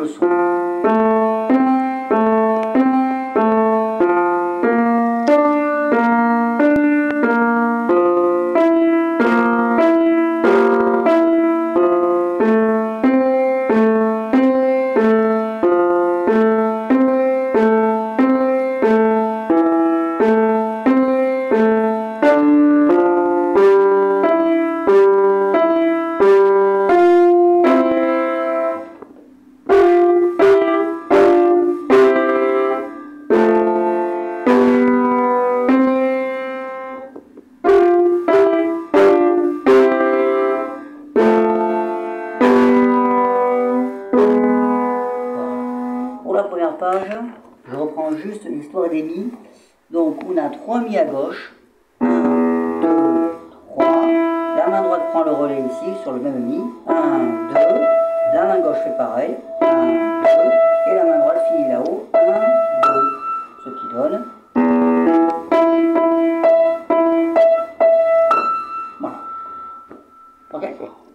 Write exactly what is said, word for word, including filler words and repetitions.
le son. Pour la première page, je reprends juste l'histoire des mi. Donc on a trois mi à gauche. un, deux, trois. La main droite prend le relais ici sur le même mi. un, deux. La main gauche fait pareil. un, deux. Et la main droite finit là-haut. un, deux. Ce qui donne. Voilà. Ok.